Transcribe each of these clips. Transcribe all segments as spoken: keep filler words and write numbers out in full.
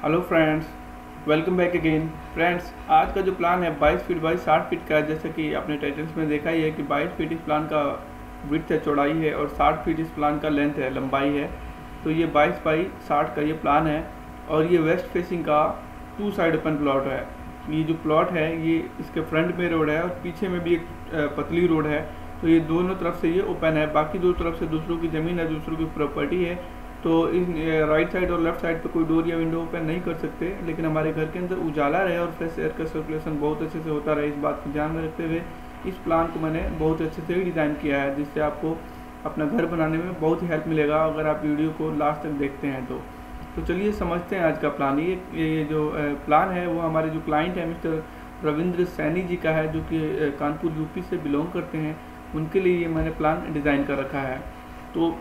Hello friends, welcome back again. Friends, आज का जो प्लान है बाईस फीट बाई साठ फीट का है। जैसे कि आपने टाइटल्स में देखा ही है कि बाईस फीट इस प्लान का विड्थ है, चौड़ाई है, और साठ फीट इस प्लान का लेंथ है, लंबाई है। तो ये बाईस बाई साठ का ये प्लान है और ये वेस्ट फेसिंग का टू साइड ओपन प्लॉट है। ये जो प्लॉट है ये इसके फ्रंट में रोड है और पीछे में भी एक पतली रोड है। तो ये दोनों तरफ से ये ओपन है, बाकी दो तरफ से दूसरों की ज़मीन है, दूसरों की प्रॉपर्टी है। तो इस राइट साइड और लेफ्ट साइड पे कोई डोर या विंडो ओपन नहीं कर सकते, लेकिन हमारे घर के अंदर उजाला रहे और फ्रेश एयर का सर्कुलेशन बहुत अच्छे से होता रहे, इस बात को ध्यान में रखते हुए इस प्लान को मैंने बहुत अच्छे से डिज़ाइन किया है, जिससे आपको अपना घर बनाने में बहुत ही हेल्प मिलेगा अगर आप वीडियो को लास्ट तक देखते हैं तो। तो चलिए समझते हैं आज का प्लान। ये ये जो प्लान है वो हमारे जो क्लाइंट है मिस्टर रविंद्र सैनी जी का है, जो कि कानपुर यूपी से बिलोंग करते हैं। उनके लिए ये मैंने प्लान डिज़ाइन कर रखा है। तो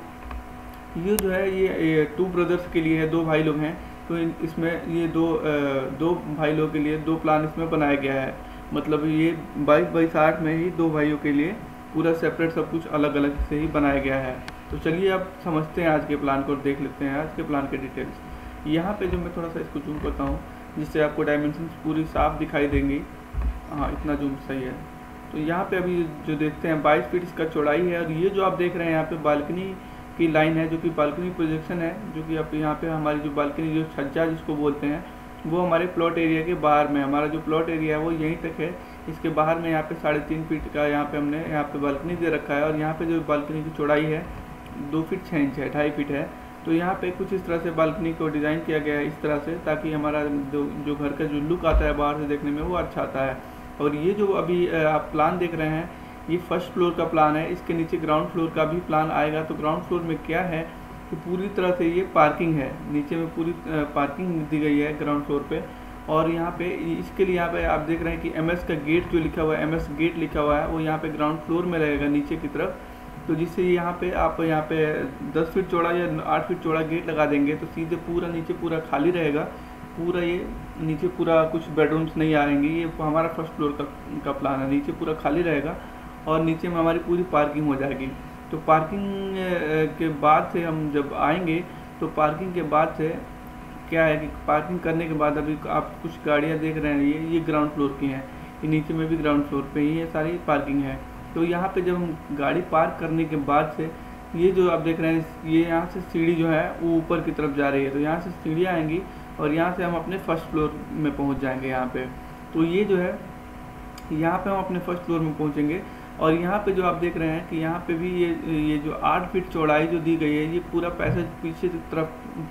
ये जो है ये टू ब्रदर्स के लिए है, दो भाई लोग हैं। तो इसमें ये दो दो भाई लोग के लिए दो प्लान इसमें बनाया गया है। मतलब ये बाईस बाई साठ में ही दो भाइयों के लिए पूरा सेपरेट सब कुछ अलग अलग से ही बनाया गया है। तो चलिए आप समझते हैं आज के प्लान को, देख लेते हैं आज के प्लान के डिटेल्स। यहाँ पे जो मैं थोड़ा सा इसको जूम करता हूँ जिससे आपको डायमेंशन पूरी साफ दिखाई देंगी। हाँ, इतना जूम सही है। तो यहाँ पे अभी जो देखते हैं बाईस फीट इसका चौड़ाई है और ये जो आप देख रहे हैं यहाँ पे बालकनी की लाइन है, जो कि बालकनी प्रोजेक्शन है, जो कि आप यहाँ पे हमारी जो बालकनी जो छज्जा जिसको बोलते हैं वो हमारे प्लॉट एरिया के बाहर में, हमारा जो प्लॉट एरिया है वो यहीं तक है। इसके बाहर में यहाँ पे साढ़े तीन फीट का यहाँ पे हमने यहाँ पे बालकनी दे रखा है और यहाँ पे जो बालकनी की चौड़ाई है दो फीट छः इंच है, ढाई फीट है। तो यहाँ पे कुछ इस तरह से बालकनी को डिज़ाइन किया गया है इस तरह से, ताकि हमारा जो जो घर का जो लुक आता है बाहर से देखने में वो अच्छा आता है। और ये जो अभी आप प्लान देख रहे हैं ये फर्स्ट फ्लोर का प्लान है। इसके नीचे ग्राउंड फ्लोर का भी प्लान आएगा। तो ग्राउंड फ्लोर में क्या है कि पूरी तरह से ये पार्किंग है, नीचे में पूरी पार्किंग दी गई है ग्राउंड फ्लोर पे। और यहाँ पे इसके लिए यहाँ पे आप देख रहे हैं कि एमएस का गेट जो लिखा हुआ है, एमएस गेट लिखा हुआ है, वो यहाँ पे ग्राउंड फ्लोर में रहेगा नीचे की तरफ। तो जिससे यहाँ पे आप यहाँ पे दस फीट चौड़ा या आठ फीट चौड़ा गेट लगा देंगे तो सीधे पूरा नीचे पूरा खाली रहेगा। पूरा ये नीचे पूरा कुछ बेडरूम्स नहीं आएंगे। ये हमारा फर्स्ट फ्लोर का, का प्लान है। नीचे पूरा खाली रहेगा और नीचे में हमारी पूरी पार्किंग हो जाएगी। तो पार्किंग के बाद से हम जब आएंगे तो पार्किंग के बाद से क्या है कि पार्किंग करने के बाद अभी आप कुछ गाड़ियाँ देख रहे हैं, ये ये ग्राउंड फ्लोर की हैं, ये नीचे में भी ग्राउंड फ्लोर पे ही ये सारी पार्किंग है। तो यहाँ पे जब हम गाड़ी पार्क करने के बाद से ये जो आप देख रहे हैं ये यहाँ से सीढ़ी जो है वो ऊपर की तरफ जा रही है। तो यहाँ से सीढ़ियाँ आएंगी और यहाँ से हम अपने फर्स्ट फ्लोर में पहुँच जाएंगे यहाँ पे। तो ये जो है यहाँ पे हम अपने फर्स्ट फ्लोर में पहुँचेंगे। और यहाँ पे जो आप देख रहे हैं कि यहाँ पे भी ये ये जो आठ फीट चौड़ाई जो दी गई है ये पूरा पैसेज पीछे की तरफ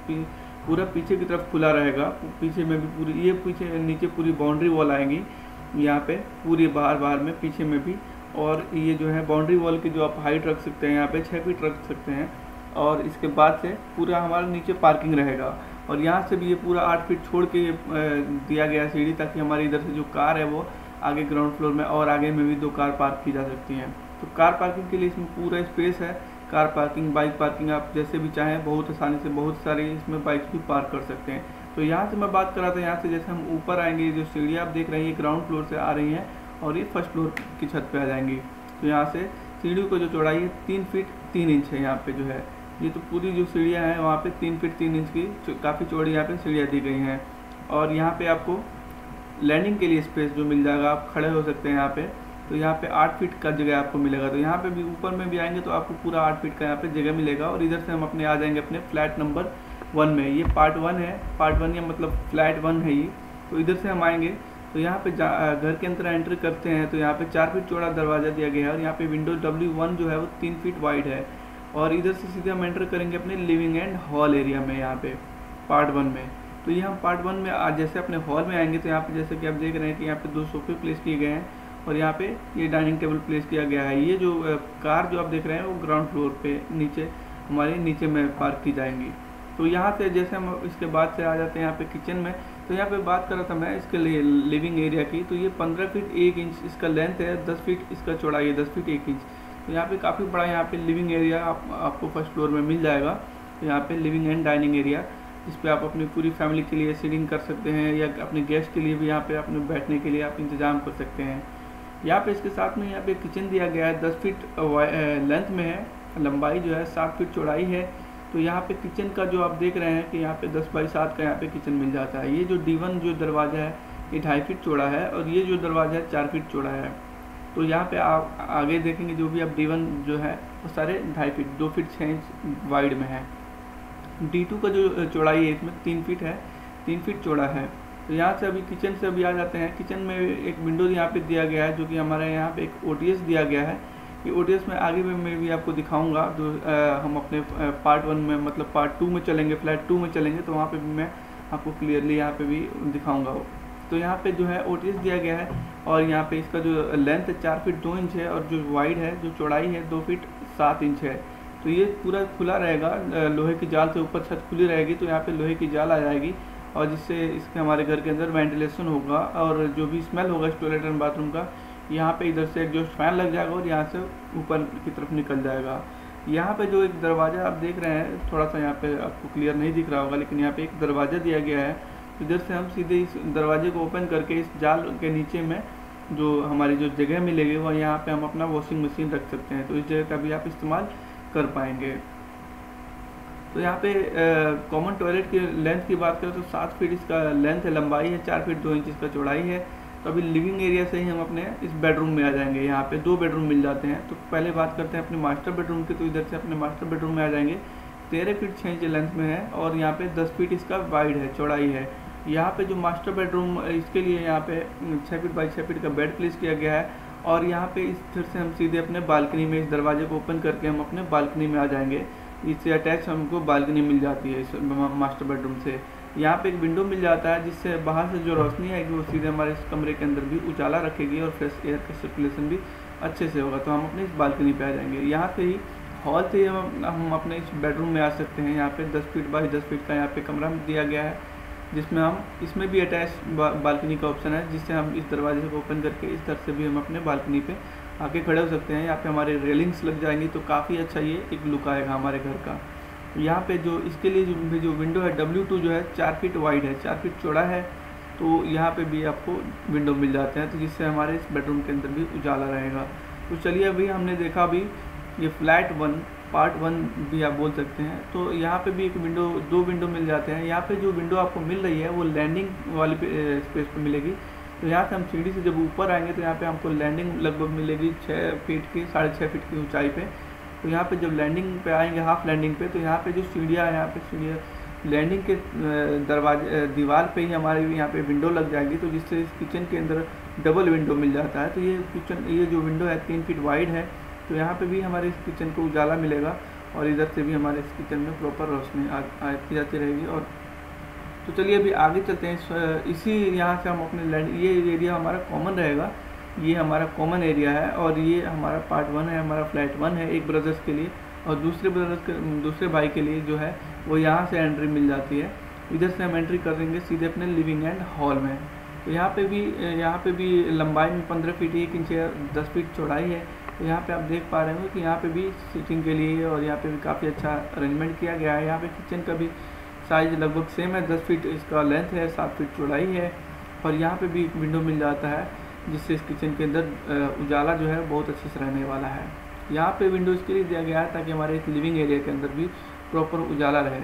पूरा पीछे की तरफ खुला रहेगा। पीछे में भी पूरी ये पीछे नीचे पूरी बाउंड्री वॉल आएंगी यहाँ पे पूरी बाहर बाहर में पीछे में भी। और ये जो है बाउंड्री वॉल की जो आप हाइट रख सकते हैं यहाँ पे छः फीट रख सकते हैं। और इसके बाद से पूरा हमारा नीचे पार्किंग रहेगा। और यहाँ से भी ये पूरा आठ फीट छोड़ के दिया गया सीढ़ी, ताकि हमारी इधर से जो कार है वो आगे ग्राउंड फ्लोर में और आगे में भी दो कार पार्क की जा सकती हैं। तो कार पार्किंग के लिए इसमें पूरा स्पेस है। कार पार्किंग, बाइक पार्किंग आप जैसे भी चाहें बहुत आसानी से बहुत सारी इसमें बाइक्स भी पार्क कर सकते हैं। तो यहाँ से मैं बात कर रहा था, यहाँ से जैसे हम ऊपर आएंगे जो सीढ़ियाँ आप देख रहे हैं ये ग्राउंड फ्लोर से आ रही हैं और ये फर्स्ट फ्लोर की छत पर आ जाएंगी। तो यहाँ से सीढ़ी को जो चौड़ाई है तीन फीट तीन इंच है यहाँ पे जो है। ये तो पूरी जो सीढ़ियाँ हैं वहाँ पे तीन फीट तीन इंच की काफ़ी चौड़ी यहाँ पे सीढ़ियाँ दी गई हैं। और यहाँ पे आपको लैंडिंग के लिए स्पेस जो मिल जाएगा, आप खड़े हो सकते हैं यहाँ पे। तो यहाँ पे आठ फीट का जगह आपको मिलेगा। तो यहाँ पे भी ऊपर में भी आएंगे तो आपको पूरा आठ फीट का यहाँ पे जगह मिलेगा। और इधर से हम अपने आ जाएंगे अपने फ्लैट नंबर वन में। ये पार्ट वन है, पार्ट वन या मतलब फ्लैट वन है ये। तो इधर से हम आएंगे तो यहाँ पे घर के अंदर एंटर करते हैं तो यहाँ पे चार फीट चौड़ा दरवाज़ा दिया गया है। और यहाँ पे विंडो डब्ल्यू वन जो है वो तीन फीट वाइड है। और इधर से सीधे हम एंटर करेंगे अपने लिविंग एंड हॉल एरिया में यहाँ पे पार्ट वन में। तो ये हम पार्ट वन में आज जैसे अपने हॉल में आएंगे तो यहाँ पे जैसे कि आप देख रहे हैं कि यहाँ पे दो सोफे प्लेस किए गए हैं और यहाँ पे ये डाइनिंग टेबल प्लेस किया गया है। ये जो कार जो आप देख रहे हैं वो ग्राउंड फ्लोर पे नीचे हमारे नीचे में पार्क की जाएंगी। तो यहाँ से जैसे हम इसके बाद से आ जाते हैं यहाँ पे किचन में। तो यहाँ पे बात कर रहा था मैं इसके लिए लिविंग एरिया की। तो ये पंद्रह फीट एक इंच इसका लेंथ है, दस फीट इसका चौड़ाई है, दस फीट एक इंच। तो यहाँ पे काफ़ी बड़ा यहाँ पे लिविंग एरिया आप, आपको फर्स्ट फ्लोर में मिल जाएगा। तो यहाँ पे लिविंग एंड डाइनिंग एरिया जिस पे आप अपनी पूरी फैमिली के लिए सीटिंग कर सकते हैं या अपने गेस्ट के लिए भी यहाँ पे अपने बैठने के लिए आप इंतज़ाम कर सकते हैं। यहाँ पे इसके साथ में यहाँ पे किचन दिया गया है, दस फीट लेंथ में है, लंबाई जो है सात फीट चौड़ाई है। तो यहाँ पे किचन का जो आप देख रहे हैं कि यहाँ पे दस बाई सात का यहाँ पे किचन मिल जाता है। ये जो डी वन जो दरवाज़ा है ये ढाई फीट चौड़ा है और ये जो दरवाज़ा है चार फीट चौड़ा है। तो यहाँ पे आप आगे देखेंगे जो भी आप डी वन जो है वो सारे ढाई फीट दो फीट छः इंच वाइड में है। डी टू का जो चौड़ाई है इसमें तीन फीट है, तीन फीट चौड़ा है। तो यहाँ से अभी किचन से अभी आ जाते हैं। किचन में एक विंडो यहाँ पे दिया गया है जो कि हमारे यहाँ पे एक ओ टी एस दिया गया है। ये ओ टी एस में आगे में मैं भी आपको दिखाऊंगा। जो आ, हम अपने पार्ट वन में मतलब पार्ट टू में चलेंगे, फ्लैट टू में चलेंगे तो वहाँ पे भी मैं आपको क्लियरली यहाँ पे भी दिखाऊंगा। तो यहाँ पे जो है ओ टी एस दिया गया है और यहाँ पे इसका जो लेंथ है चार फीट दो इंच है और जो वाइड है जो चौड़ाई है दो फीट सात इंच है। तो ये पूरा खुला रहेगा, लोहे की जाल से ऊपर छत खुली रहेगी तो यहाँ पे लोहे की जाल आ जाएगी और जिससे इसके हमारे घर के अंदर वेंटिलेशन होगा और जो भी स्मेल होगा इस टॉयलेट एंड बाथरूम का यहाँ पे इधर से एग्जॉस्ट फैन लग जाएगा और यहाँ से ऊपर की तरफ निकल जाएगा। यहाँ पे जो एक दरवाज़ा आप देख रहे हैं, थोड़ा सा यहाँ पे आपको क्लियर नहीं दिख रहा होगा लेकिन यहाँ पे एक दरवाज़ा दिया गया है। इधर से हम सीधे इस दरवाजे को ओपन करके इस जाल के नीचे में जो हमारी जो जगह मिलेगी वह यहाँ पे हम अपना वॉशिंग मशीन रख सकते हैं। तो इस जगह का भी आप इस्तेमाल कर पाएंगे। तो यहाँ पे कॉमन टॉयलेट की लेंथ की बात करें तो सात फीट इसका लेंथ है, लंबाई है, चार फीट दो इंच इसका चौड़ाई है। तो अभी लिविंग एरिया से ही हम अपने इस बेडरूम में आ जाएंगे। यहाँ पे दो बेडरूम मिल जाते हैं। तो पहले बात करते हैं अपने मास्टर बेडरूम की। तो इधर से अपने मास्टर बेडरूम में आ जाएंगे। तेरह फीट छः इंच लेंथ में है और यहाँ पे दस फीट इसका वाइड है, चौड़ाई है। यहाँ पे जो मास्टर बेडरूम इसके लिए यहाँ पे छः फीट बाई छः फीट का बेड प्लेस किया गया है और यहाँ पे इस तरह से हम सीधे अपने बालकनी में इस दरवाजे को ओपन करके हम अपने बालकनी में आ जाएंगे। इससे अटैच हमको बालकनी मिल जाती है इस मास्टर बेडरूम से। यहाँ पे एक विंडो मिल जाता है जिससे बाहर से जो रोशनी आएगी वो सीधे हमारे इस कमरे के अंदर भी उजाला रखेगी और फ्रेश एयर का सर्कुलेशन भी अच्छे से होगा। तो हम अपने इस बालकनी पे आ जाएंगे। यहाँ से ही हॉल से ही हम हम अपने इस बेडरूम में आ सकते हैं। यहाँ पे दस फीट बाई दस फीट का यहाँ पे कमरा दिया गया है जिसमें हम इसमें भी अटैच बा, बालकनी का ऑप्शन है जिससे हम इस दरवाजे को ओपन करके इस तरह से भी हम अपने बालकनी पे आके खड़े हो सकते हैं। यहाँ पे हमारे रेलिंग्स लग जाएंगी तो काफ़ी अच्छा ये एक लुक आएगा हमारे घर का। यहाँ पे जो इसके लिए जो जो विंडो है डब्ल्यू टू जो है चार फीट वाइड है, चार फीट चौड़ा है। तो यहाँ पे भी आपको विंडो मिल जाते हैं तो जिससे हमारे इस बेडरूम के अंदर भी उजाला रहेगा। तो चलिए अभी हमने देखा अभी ये फ्लैट वन पार्ट वन भी आप बोल सकते हैं। तो यहाँ पे भी एक विंडो दो विंडो मिल जाते हैं। यहाँ पे जो विंडो आपको मिल रही है वो लैंडिंग वाली स्पेस पे मिलेगी। तो यहाँ से हम सीढ़ी से जब ऊपर आएंगे तो यहाँ पे हमको लैंडिंग लगभग मिलेगी छः फीट की साढ़े छः फीट की ऊंचाई पे। तो यहाँ पे जब लैंडिंग पे आएंगे हाफ लैंडिंग पे तो यहाँ पे जो सीढ़ियाँ है यहाँ पे सीढ़ियाँ लैंडिंग के दरवाजे दीवार पे ही हमारे भी यहाँ पे विंडो लग जाएगी। तो जिससे इस किचन के अंदर डबल विंडो मिल जाता है। तो ये किचन ये जो विंडो है तीन फीट वाइड है। तो यहाँ पे भी हमारे इस किचन को उजाला मिलेगा और इधर से भी हमारे इस किचन में प्रॉपर रोशनी आती जाती रहेगी। और तो चलिए अभी आगे चलते हैं। इसी यहाँ से हम अपने लैंड ये एरिया हमारा कॉमन रहेगा, ये हमारा कॉमन एरिया है और ये हमारा पार्ट वन है, हमारा फ्लैट वन है एक ब्रदर्स के लिए। और दूसरे ब्रदर्स के दूसरे भाई के लिए जो है वो यहाँ से एंट्री मिल जाती है। इधर से हम एंट्री कर देंगे सीधे अपने लिविंग एंड हॉल में। तो यहाँ पे भी यहाँ पे भी लंबाई में पंद्रह फीट एक इंच दस फीट चौड़ाई है। तो यहाँ पे आप देख पा रहे हो कि यहाँ पे भी सिटिंग के लिए और यहाँ पे भी काफ़ी अच्छा अरेंजमेंट किया गया है। यहाँ पे किचन का भी साइज लगभग सेम है, दस फीट इसका लेंथ है, सात फीट चौड़ाई है। और यहाँ पे भी एक विंडो मिल जाता है जिससे इस किचन के अंदर उजाला जो है बहुत अच्छे से रहने वाला है। यहाँ पे विंडो इसके लिए दिया गया है ताकि हमारे इस लिविंग एरिया के अंदर भी प्रॉपर उजाला रहे,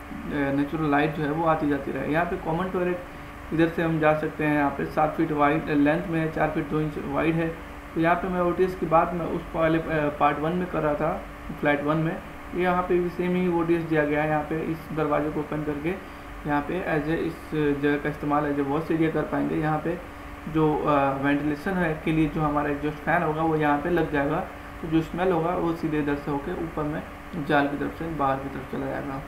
नेचुरल लाइट जो है वो आती जाती रहे। यहाँ पे कॉमन टॉयलेट इधर से हम जा सकते हैं। यहाँ पे सात फीट वाइड लेंथ में है, चार फीट दो इंच वाइड है। तो यहाँ पे मैं ओटीएस की बात मैं उस वाले पार्ट वन में कर रहा था फ्लैट वन में। यहाँ पे भी सेम ही ओटीएस दिया गया है। यहाँ पे इस दरवाजे को ओपन करके यहाँ पे एज ए इस जगह का इस्तेमाल एज ए वॉश एरिया कर पाएंगे। यहाँ पे जो वेंटिलेशन है के लिए जो हमारा एग्जॉस्ट फैन होगा वो यहाँ पे लग जाएगा। तो जो स्मेल होगा वो सीधे इधर से होकर ऊपर में जाल की तरफ से बाहर की तरफ चला जाएगा।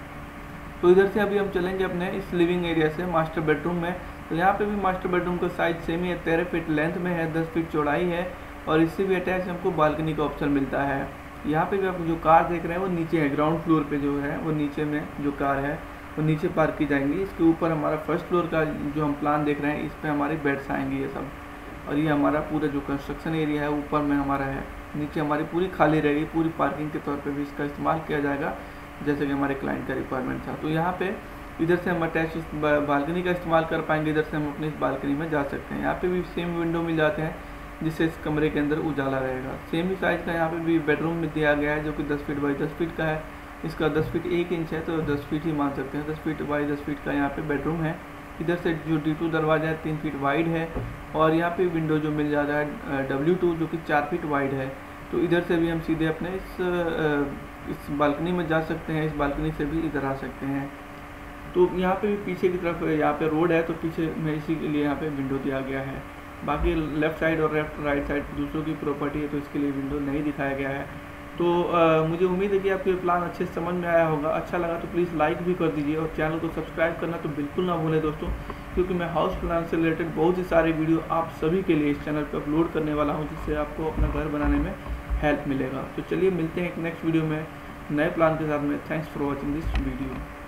तो इधर से अभी हम चलेंगे अपने इस लिविंग एरिया से मास्टर बेडरूम में। तो यहाँ पे भी मास्टर बेडरूम का साइज सेम ही है, तेरह फीट लेंथ में है, दस फीट चौड़ाई है। और इससे भी अटैच हमको बालकनी का ऑप्शन मिलता है। यहाँ पे भी आप जो कार देख रहे हैं वो नीचे है, ग्राउंड फ्लोर पे जो है वो नीचे में जो कार है वो नीचे पार्क की जाएंगी। इसके ऊपर हमारा फर्स्ट फ्लोर का जो हम प्लान देख रहे हैं इस पर हमारे बेड्स आएंगे ये सब। और ये हमारा पूरा जो कंस्ट्रक्शन एरिया है ऊपर में हमारा है, नीचे हमारी पूरी खाली रहेगी, पूरी पार्किंग के तौर पे भी इसका इस्तेमाल किया जाएगा जैसे कि हमारे क्लाइंट का रिक्वायरमेंट था। तो यहाँ पे इधर से हम अटैच बालकनी का इस्तेमाल कर पाएंगे, इधर से हम अपनी इस बालकनी में जा सकते हैं। यहाँ पे भी सेम विंडो मिल जाते हैं जिससे इस कमरे के अंदर उजाला रहेगा। सेम ही साइज़ का यहाँ पे भी बेडरूम में दिया गया है जो कि दस फीट बाई दस फीट का है। इसका दस फीट एक इंच है, तो दस फीट ही मान सकते हैं। दस फीट बाई दस फीट का यहाँ पे बेडरूम है। इधर से जो डी टू दरवाज़ा है तीन फीट वाइड है, और यहाँ पे विंडो जो मिल जाता है डब्ल्यू टू जो कि चार फीट वाइड है। तो इधर से भी हम सीधे अपने इस इस बालकनी में जा सकते हैं, इस बालकनी से भी इधर आ सकते हैं। तो यहाँ पे भी पीछे की तरफ यहाँ पे रोड है, तो पीछे में इसी के लिए यहाँ पे विंडो दिया गया है। बाकी लेफ़्ट साइड और लेफ्ट राइट साइड दूसरों की प्रॉपर्टी है, तो इसके लिए विंडो नहीं दिखाया गया है। तो आ, मुझे उम्मीद है कि आपको ये प्लान अच्छे से समझ में आया होगा। अच्छा लगा तो प्लीज़ लाइक भी कर दीजिए, और चैनल को सब्सक्राइब करना तो बिल्कुल ना भूलें दोस्तों, क्योंकि मैं हाउस प्लान से रिलेटेड बहुत ही सारे वीडियो आप सभी के लिए इस चैनल पर अपलोड करने वाला हूँ, जिससे आपको अपना घर बनाने में हेल्प मिलेगा। तो चलिए मिलते हैं एक नेक्स्ट वीडियो में नए प्लान के साथ में। Thanks for watching this video.